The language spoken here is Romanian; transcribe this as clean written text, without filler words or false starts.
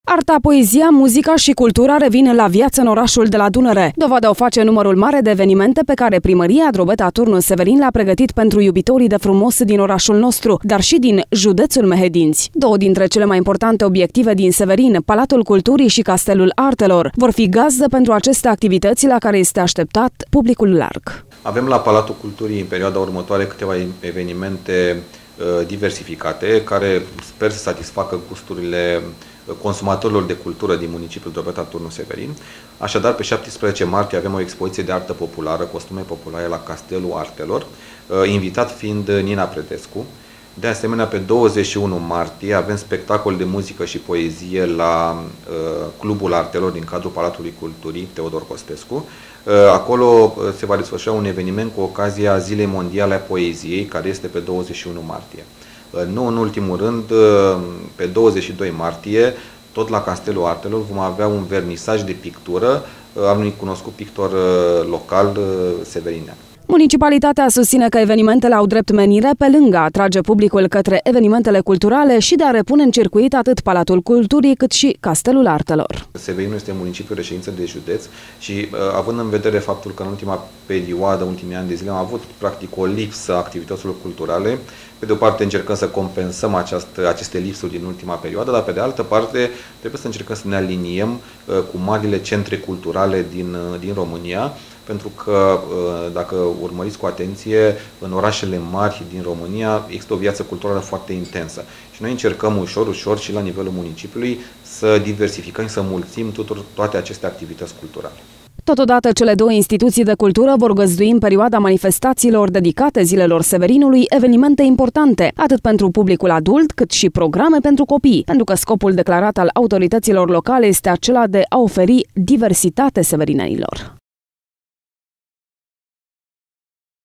Arta, poezia, muzica și cultura revin la viață în orașul de la Dunăre. Dovadă o face numărul mare de evenimente pe care primăria Drobeta Turnul Severin le-a pregătit pentru iubitorii de frumos din orașul nostru, dar și din județul Mehedinți. Două dintre cele mai importante obiective din Severin, Palatul Culturii și Castelul Artelor, vor fi gazdă pentru aceste activități la care este așteptat publicul larg. Avem la Palatul Culturii în perioada următoare câteva evenimente diversificate, care sper să satisfacă gusturile consumatorilor de cultură din municipiul Drobeta Turnul Severin. Așadar, pe 17 martie avem o expoziție de artă populară, costume populare la Castelul Artelor, invitat fiind Nina Predescu. De asemenea, pe 21 martie avem spectacol de muzică și poezie la Clubul Artelor din cadrul Palatului Culturii Teodor Costescu. Acolo se va desfășura un eveniment cu ocazia Zilei Mondiale a Poeziei, care este pe 21 martie. Nu în ultimul rând, pe 22 martie, tot la Castelul Artelor, vom avea un vernisaj de pictură al unui cunoscut pictor local severinean. Municipalitatea susține că evenimentele au drept menire, pe lângă a atrage publicul către evenimentele culturale, și de a repune în circuit atât Palatul Culturii cât și Castelul Artelor. Severinul este municipiul reședință de județ și având în vedere faptul că în ultima perioadă, ultimii ani de zile, am avut practic o lipsă a activităților culturale, pe de o parte încercăm să compensăm aceste lipsuri din ultima perioadă, dar pe de altă parte trebuie să încercăm să ne aliniem cu marile centre culturale din România, pentru că, dacă urmăriți cu atenție, în orașele mari din România există o viață culturală foarte intensă. Și noi încercăm ușor și la nivelul municipiului să diversificăm și să mulțim toate aceste activități culturale. Totodată, cele două instituții de cultură vor găzdui în perioada manifestațiilor dedicate zilelor Severinului evenimente importante, atât pentru publicul adult, cât și programe pentru copii, pentru că scopul declarat al autorităților locale este acela de a oferi diversitate severinenilor.